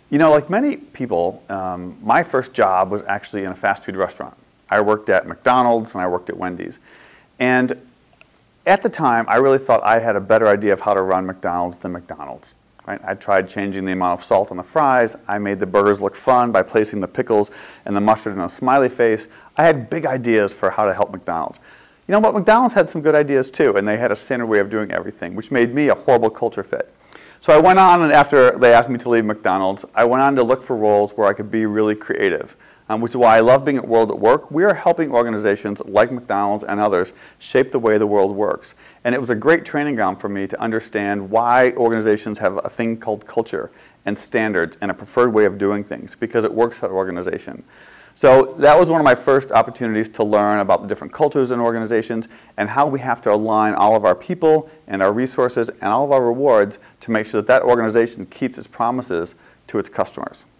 You know, like many people, my first job was actually in a fast food restaurant. I worked at McDonald's and I worked at Wendy's. And at the time, I really thought I had a better idea of how to run McDonald's than McDonald's. Right? I tried changing the amount of salt on the fries. I made the burgers look fun by placing the pickles and the mustard in a smiley face. I had big ideas for how to help McDonald's. You know what? McDonald's had some good ideas too, and they had a standard way of doing everything, which made me a horrible culture fit. So I went on, and after they asked me to leave McDonald's, I went on to look for roles where I could be really creative, which is why I love being at World at Work. We are helping organizations like McDonald's and others shape the way the world works. And it was a great training ground for me to understand why organizations have a thing called culture and standards and a preferred way of doing things, because it works for the organization. So that was one of my first opportunities to learn about the different cultures in organizations and how we have to align all of our people and our resources and all of our rewards to make sure that that organization keeps its promises to its customers.